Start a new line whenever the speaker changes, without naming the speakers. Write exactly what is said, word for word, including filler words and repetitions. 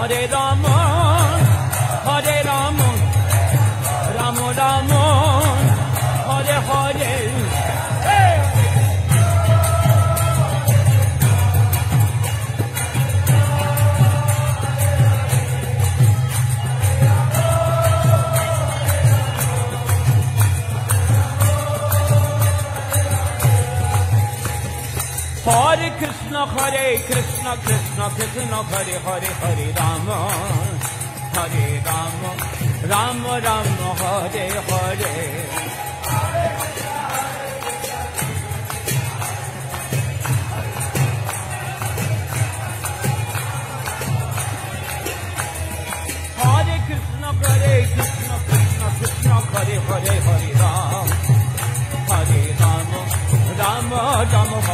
Hare Rama, Hare Rama, Rama Rama, Hare Hare. Hey! Hare Krishna, Hare Krishna, Krishna Krishna, Hare Hare, Hare Rama, Hare Rama, Rama Rama, Hare Hare. Hare Krishna, Hare Krishna, Krishna Krishna, Hare Hare, Hare Rama, Hare Rama, Rama Rama,